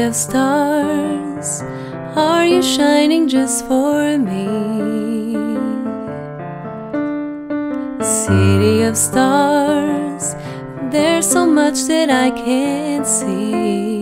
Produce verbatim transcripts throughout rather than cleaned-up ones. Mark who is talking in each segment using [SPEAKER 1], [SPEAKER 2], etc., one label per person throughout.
[SPEAKER 1] of stars, are you shining just for me? City of stars, there's so much that I can't see.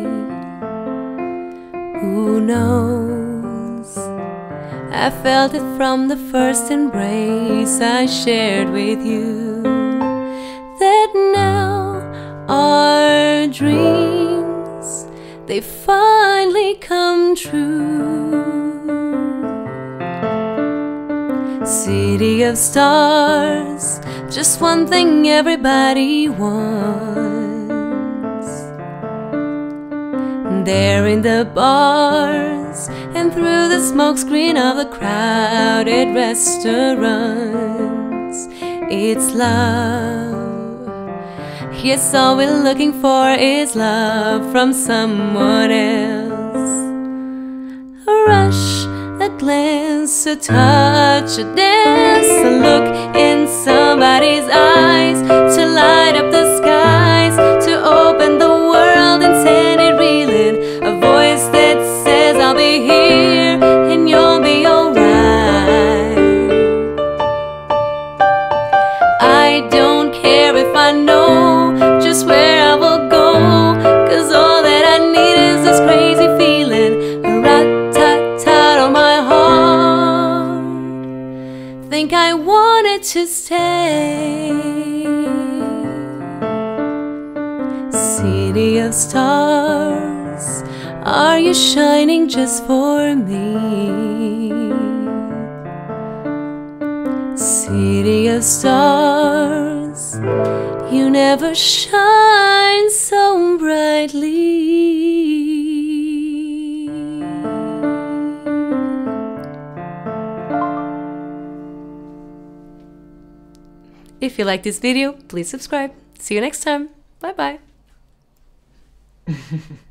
[SPEAKER 1] Who knows? I felt it from the first embrace I shared with you, that now our dreams, they finally come true. City of stars, just one thing everybody wants. There in the bars and through the smokescreen of the crowded restaurants, it's love. Yes, all we're looking for is love from someone else. A rush, a glance, a touch, a dance, a look in somebody's eyes, to light up the skies, to open the world and send it reeling. A voice that says I'll be here and you'll be alright. I don't care if I know just where I will go, 'cause all that I need is this crazy feeling, a rat-tat-tat on my heart. Think I wanted to stay. City of stars, are you shining just for me? City of stars, you never shine so brightly. If you like this video, please subscribe. See you next time. Bye bye.